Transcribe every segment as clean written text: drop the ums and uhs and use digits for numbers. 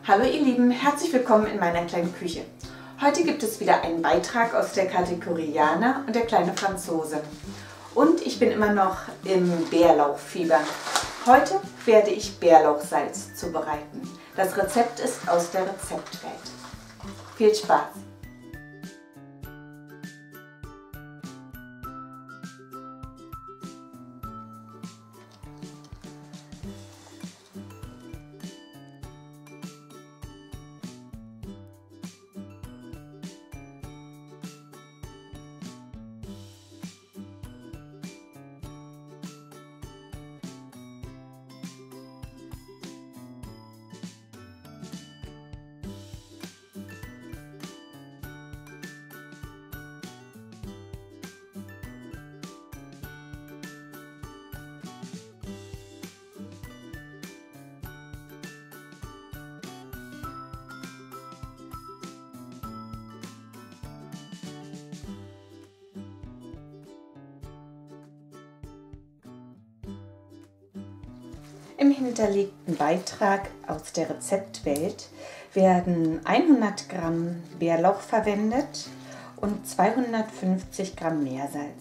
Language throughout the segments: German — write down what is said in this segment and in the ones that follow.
Hallo ihr Lieben, herzlich willkommen in meiner kleinen Küche. Heute gibt es wieder einen Beitrag aus der Kategorie Jana und der kleine Franzose. Und ich bin immer noch im Bärlauchfieber. Heute werde ich Bärlauchsalz zubereiten. Das Rezept ist aus der Rezeptwelt. Viel Spaß! Im hinterlegten Beitrag aus der Rezeptwelt werden 100 Gramm Bärlauch verwendet und 250 Gramm Meersalz.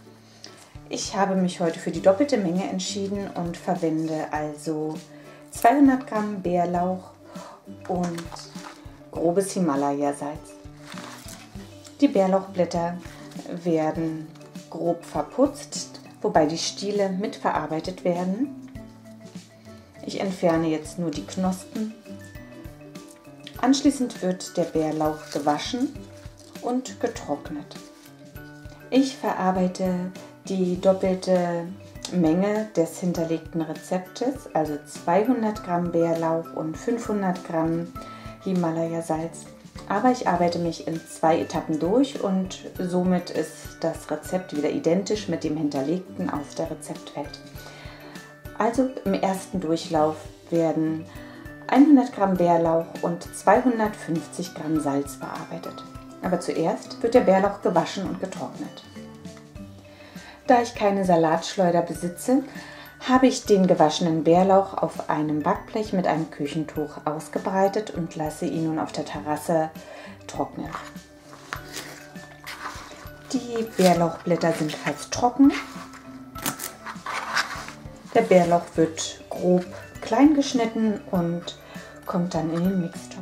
Ich habe mich heute für die doppelte Menge entschieden und verwende also 200 Gramm Bärlauch und grobes Himalaya-Salz. Die Bärlauchblätter werden grob verputzt, wobei die Stiele mitverarbeitet werden. Ich entferne jetzt nur die Knospen. Anschließend wird der Bärlauch gewaschen und getrocknet. Ich verarbeite die doppelte Menge des hinterlegten Rezeptes, also 200 Gramm Bärlauch und 500 Gramm Himalaya-Salz. Aber ich arbeite mich in 2 Etappen durch und somit ist das Rezept wieder identisch mit dem hinterlegten aus der Rezeptwelt. Also im ersten Durchlauf werden 100 Gramm Bärlauch und 250 Gramm Salz verarbeitet. Aber zuerst wird der Bärlauch gewaschen und getrocknet. Da ich keine Salatschleuder besitze, habe ich den gewaschenen Bärlauch auf einem Backblech mit einem Küchentuch ausgebreitet und lasse ihn nun auf der Terrasse trocknen. Die Bärlauchblätter sind fast trocken. Der Bärlauch wird grob klein geschnitten und kommt dann in den Mixtopf.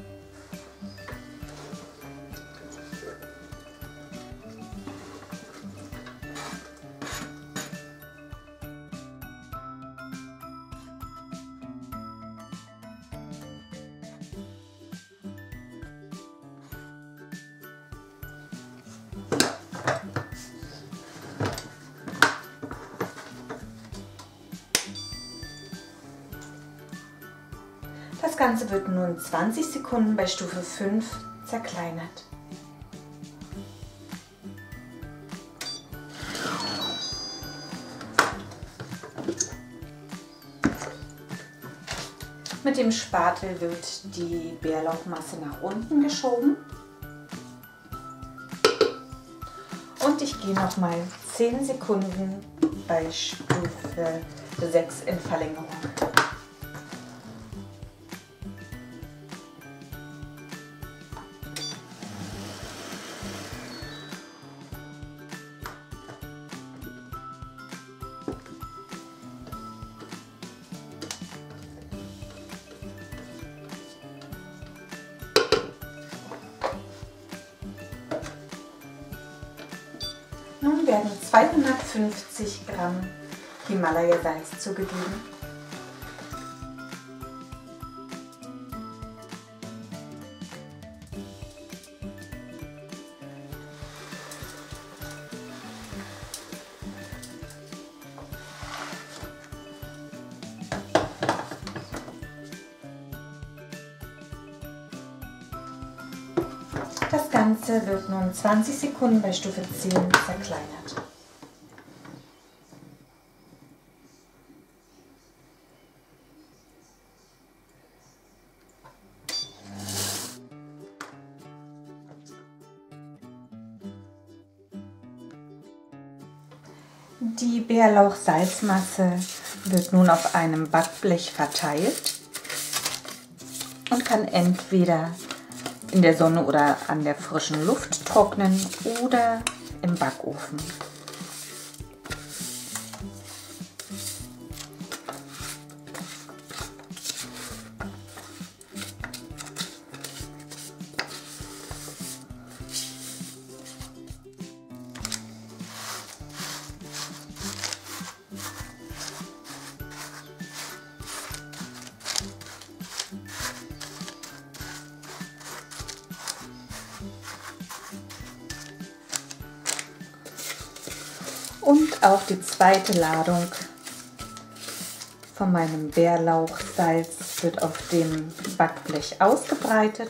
Das Ganze wird nun 20 Sekunden bei Stufe 5 zerkleinert. Mit dem Spatel wird die Bärlauchmasse nach unten geschoben. Und ich gehe nochmal 10 Sekunden bei Stufe 6 in Verlängerung. Nun werden 250 Gramm Himalaya-Salz zugegeben. Das Ganze wird nun 20 Sekunden bei Stufe 10 zerkleinert. Die Bärlauch-Salzmasse wird nun auf einem Backblech verteilt. und kann entweder in der Sonne oder an der frischen Luft trocknen oder im Backofen. Und auch die zweite Ladung von meinem Bärlauchsalz wird auf dem Backblech ausgebreitet.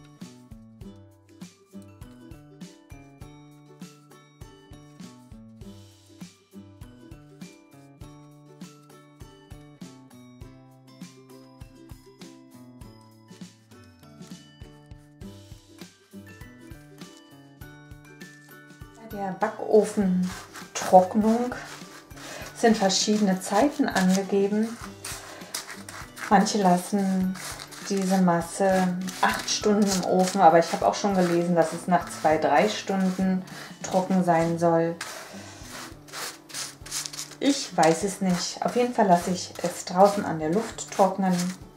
Bei der Backofentrocknung sind verschiedene Zeiten angegeben. Manche lassen diese Masse 8 Stunden im Ofen, aber ich habe auch schon gelesen, dass es nach 2-3 Stunden trocken sein soll. Ich weiß es nicht. Auf jeden Fall lasse ich es draußen an der Luft trocknen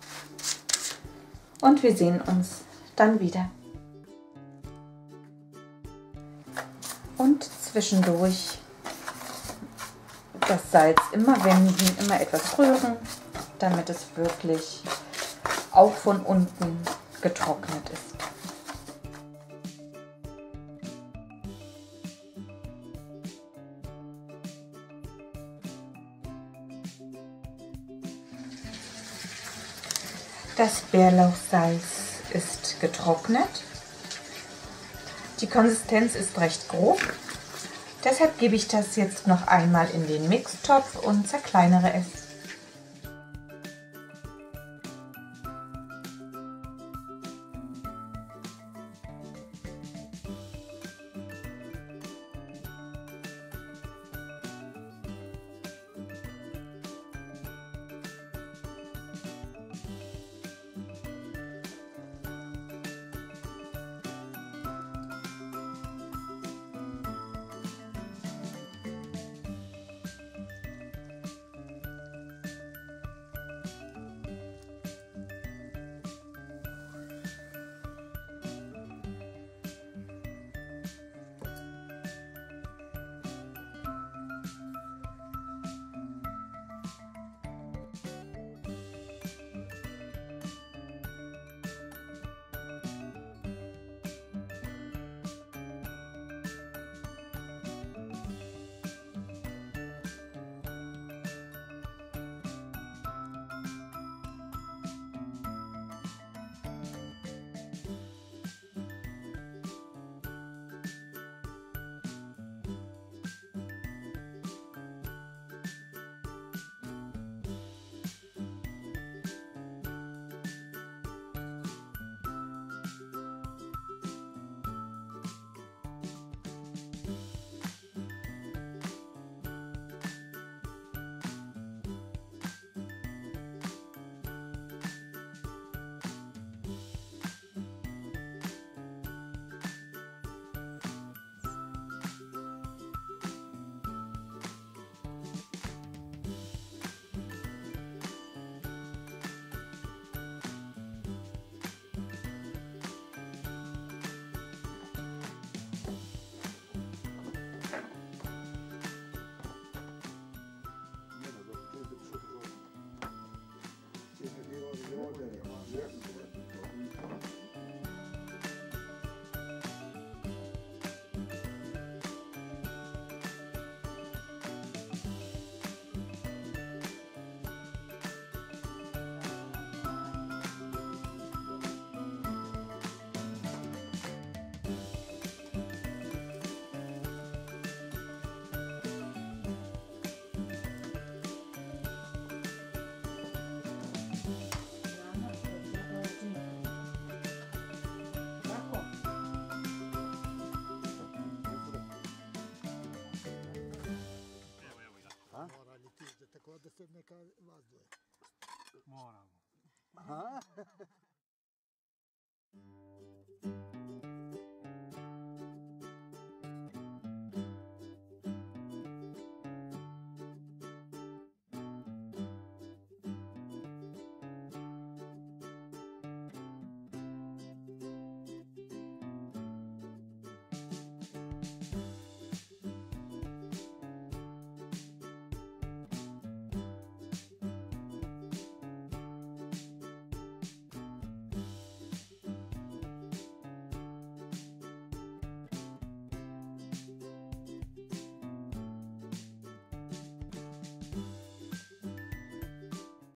und wir sehen uns dann wieder. Und zwischendurch das Salz immer wenden, immer etwas rühren, damit es wirklich auch von unten getrocknet ist. Das Bärlauchsalz ist getrocknet. Die Konsistenz ist recht grob. Deshalb gebe ich das jetzt noch einmal in den Mixtopf und zerkleinere es. Moramo.